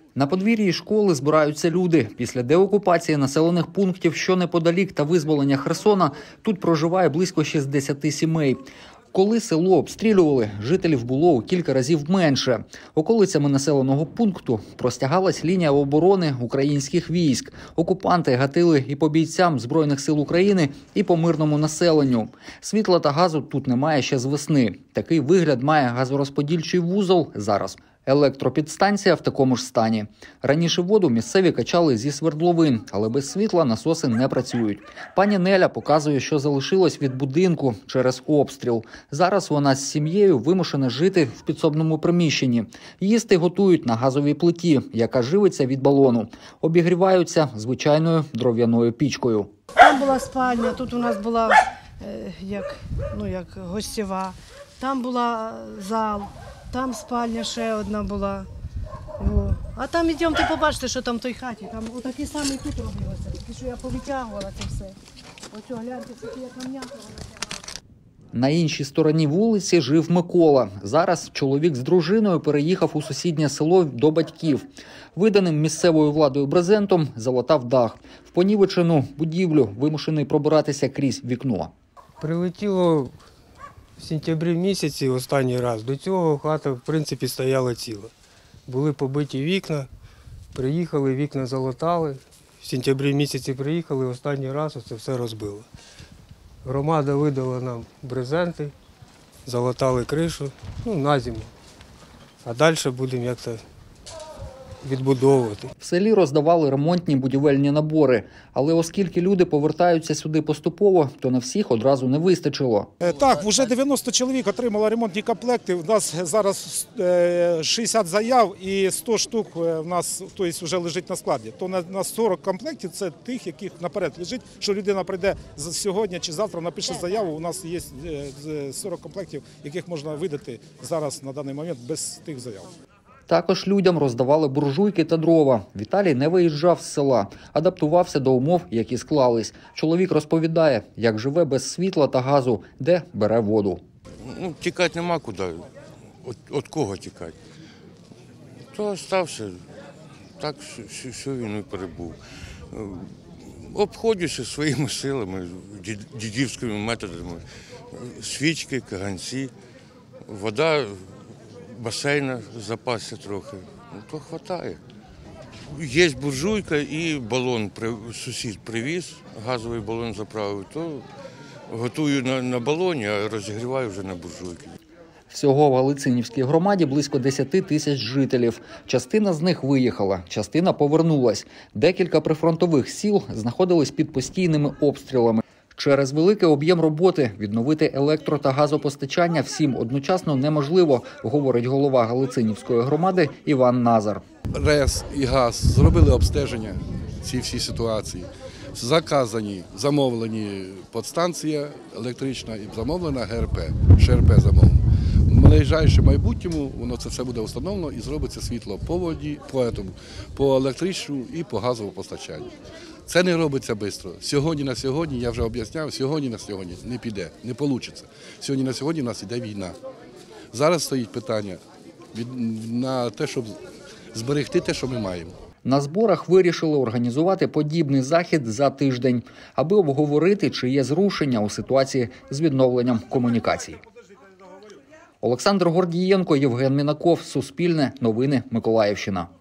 На подвір'ї школи збираються люди. Після деокупації населених пунктів, що неподалік, та визволення Херсона, тут проживає близько 60 сімей. Коли село обстрілювали, жителів було у кілька разів менше. Околицями населеного пункту простягалась лінія оборони українських військ. Окупанти гатили і по бійцям Збройних сил України, і по мирному населенню. Світла та газу тут немає ще з весни. Такий вигляд має газорозподільчий вузол зараз. Електропідстанція в такому ж стані. Раніше воду місцеві качали зі свердловин, але без світла насоси не працюють. Пані Неля показує, що залишилось від будинку через обстріл. Зараз вона з сім'єю вимушена жити в підсобному приміщенні. Їсти готують на газовій плиті, яка живиться від балону. Обігріваються звичайною дров'яною пічкою. Там була спальня, тут у нас була як гостєва. Там була зал. Там спальня ще одна була. А там йдемо, ти побачите, що там в той хаті. Там отакий самий тут робилося. Тільки що я повитягувала це все. Ось, гляньте, це я кам'ятувала. На іншій стороні вулиці жив Микола. Зараз чоловік з дружиною переїхав у сусіднє село до батьків. Виданим місцевою владою брезентом залатав дах. В понівечену будівлю вимушений пробиратися крізь вікно. Прилетіло в сентябрі місяці останній раз. До цього хата, в принципі, стояла ціла. Були побиті вікна, приїхали, вікна залатали. В сентябрі місяці приїхали, останній раз це все розбило. Громада видала нам брезенти, залатали кришу, на зиму. А далі будемо як-то відбудовувати. В селі роздавали ремонтні будівельні набори, але оскільки люди повертаються сюди поступово, то на всіх одразу не вистачило. Так, вже 90 чоловік отримало ремонтні комплекти. У нас зараз 60 заяв і 100 штук у нас вже лежить на складі. То на 40 комплектів це тих, яких наперед лежить, що людина прийде сьогодні чи завтра, напише заяву. У нас є 40 комплектів, яких можна видати зараз на даний момент без тих заяв. Також людям роздавали буржуйки та дрова. Віталій не виїжджав з села, адаптувався до умов, які склались. Чоловік розповідає, як живе без світла та газу, де бере воду. Тікати нема куди. От кого тікати? То стався так, що він і перебув. Обходжуся своїми силами, дідівськими методами. Свічки, каганці, вода. Басейна запасся трохи, то вистачає. Є буржуйка і балон, сусід привіз, газовий балон заправив, то готую на балоні, а розігріваю вже на буржуйки. Всього в Галицинівській громаді близько 10 тисяч жителів. Частина з них виїхала, частина повернулась. Декілька прифронтових сіл знаходились під постійними обстрілами. Через великий об'єм роботи відновити електро- та газопостачання всім одночасно неможливо, говорить голова Галицинівської громади Іван Назар. РЕС і ГАЗ зробили обстеження цієї всі ситуації. Заказані, замовлені підстанція електрична і замовлена ГРП, ШРП замовлено. В найближчому майбутньому воно це все буде встановлено і зробиться світло по воді, по електричному і по газовому постачанню. Це не робиться швидко. Сьогодні на сьогодні, я вже об'ясняв, сьогодні на сьогодні не піде, не вийде. Сьогодні на сьогодні в нас йде війна. Зараз стоїть питання на те, щоб зберегти те, що ми маємо. На зборах вирішили організувати подібний захід за тиждень, аби обговорити, чи є зрушення у ситуації з відновленням комунікацій. Олександр Гордієнко, Євген Мінаков, Суспільне, Новини, Миколаївщина.